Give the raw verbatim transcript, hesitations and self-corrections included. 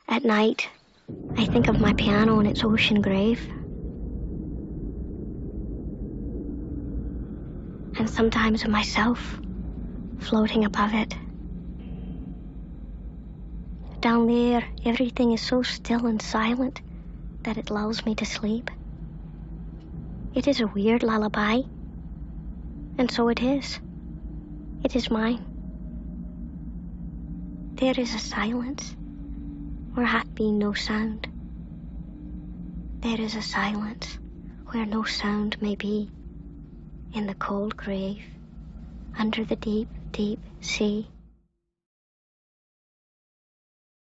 At night, I think of my piano and its ocean grave. And sometimes of myself floating above it. Down there, everything is so still and silent that it lulls me to sleep. It is a weird lullaby, and so it is. It is mine. There is a silence where hath been no sound. There is a silence where no sound may be, in the cold grave, under the deep, deep sea.